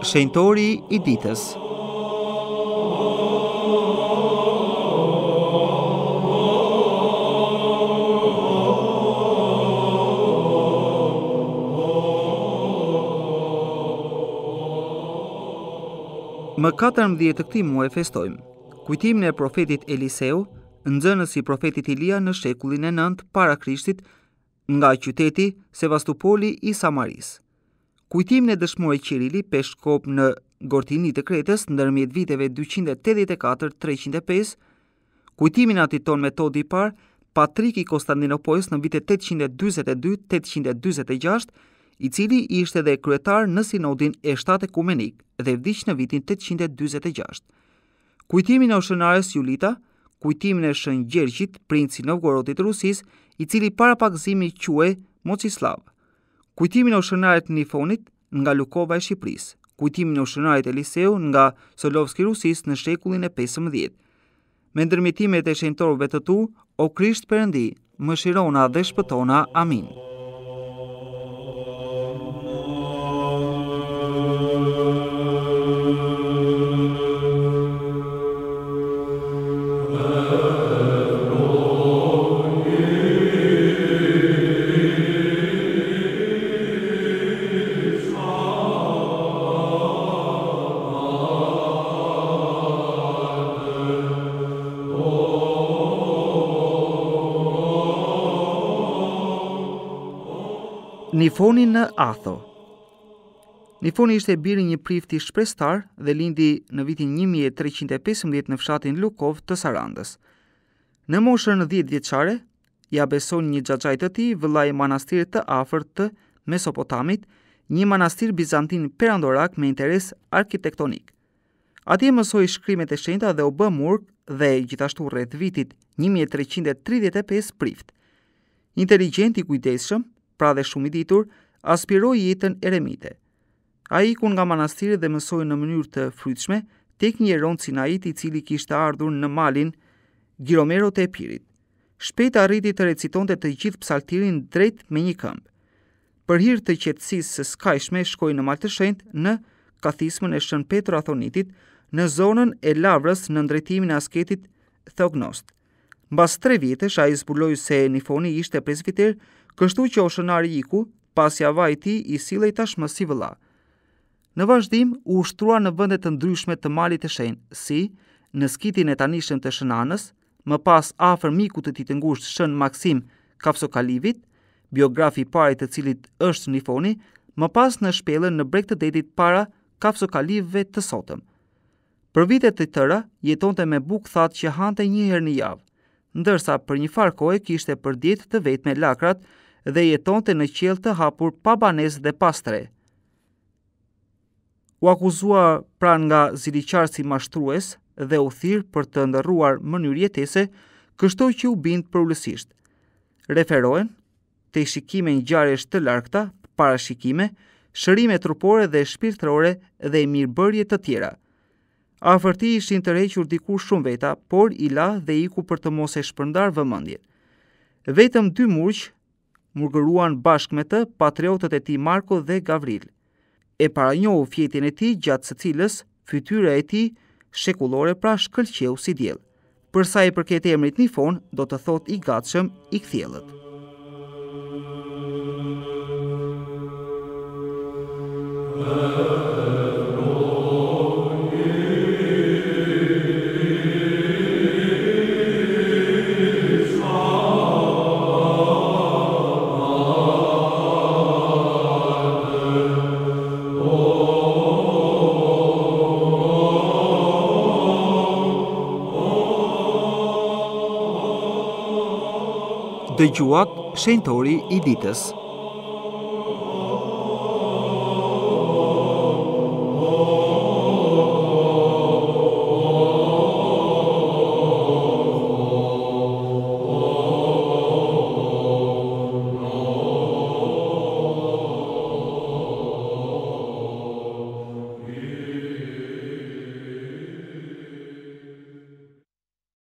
Shenjtori I ditës. Më 14 të këtij muaji festojmë kujtimin e profetit Eliseu, nxënës I profetit Ilia në shekullin e 9 para Krishtit nga qyteti Sevastopoli I Samarisë. Kujtimin e dëshmoroi Qirili Peshkop në Gortini të Kretës ndërmjet viteve 284-305, kujtimin Atiton Metodi I parë, Patrik I Konstantinopolës në vitet 842-846, I cili ishte dhe kryetar në sinodin e 7 ekumenik dhe vdiq në vitin 846. Kujtimin e ushënares Julita, kujtimin e Shën Gjergjit, princi Novgorodit të Rusisë, I cili para pakëzimi quhej Mocislav. Kujtimin e ushënarit Nifonit nga Lukova e Shqipërisë, kujtimin e ushënarit Eliseu nga Solovski I Rusisë në shekullin e 15. Me ndërmjetimet e shenjtorëve të tu, o Krisht Perëndi, mëshirona dhe shpëtona. Amin. Nifoni në Atho. Nifoni ishte biri një prifti shprestar dhe lindi në vitin 1315 në fshatin Lukov të Sarandës. Në moshën 10 vjeçare, ja besoi një xhaxhaj të tij vëllai I manastirit të afërt të Mesopotamit, një manastir bizantin perandorak me interes arkitektonik. Atje mësoi shkrimet e shenjta dhe u bë murg dhe gjithashtu rreth vitit 1335 prift. Inteligjent I kujdesshëm, pra dhe shumë I ditur, aspiroi jetën eremite. Ai iku nga manastiri dhe mësoi në mënyrë të frytshme tek një eron Sinait I cili kishte ardhur në malin Giromero të Epirit. Shpejt arriti të recitonte të gjithë psaltirin drejt me një këmbë. Për hir të qetësisë së skajshme shkoi në Mal të Shenjtë në kathismën e Shën Petër Athonitit në zonën e Lavrës në ndrejtimin e asketit Theognost. Mbas 3 vjetësh ai zbuloi se Nifoni ishte presbiter, kështu që ushënari iku, pasi ava I tij I sillej tashmë si vëlla. Në vazhdim u ushtrua në vende të ndryshme të Malit të Shenjtë, si në skitin e tanishëm të Shën Anës, më pas afër mikut të tij të ngushtë Shën Maksim Kafsokalivit, biografi I parë I të cilit është Nifoni, më pas në shpellën në breg të detit para Kafsokalivëve të sotëm. Për vite të tëra jetonte me bukë thatë që hante një herë në javë, ndërsa për një farë kohe kishte për dietë të vetë me lakrat dhe jetonte në qiell të hapur pa banesë dhe pa stre. U akuzua pra nga ziliqar si mashtrues dhe u thirr për të ndërruar mënyrë jetese, kështu që u bind përullësisht. Referohen te shikime ngjarjesh të largta, parashikime, shërime trupore dhe shpirtërore dhe mirëbërje të tjera. Afër tij ishin tërhequr dikur shumë veta, por I la dhe iku për të mos e shpërndar vëmendjen. Vetëm 2 murq murgëruan bashkë me të patriotët e tij Marko dhe Gavril. E paranjohu fjetjen e tij gjatë së cilës fytyra e tij shekullore pra shkëlqeu si diell. Për sa I përket emrit Nifon, do të thotë I gatshëm, I kthjellët. Dëgjuat shenjtori I ditës.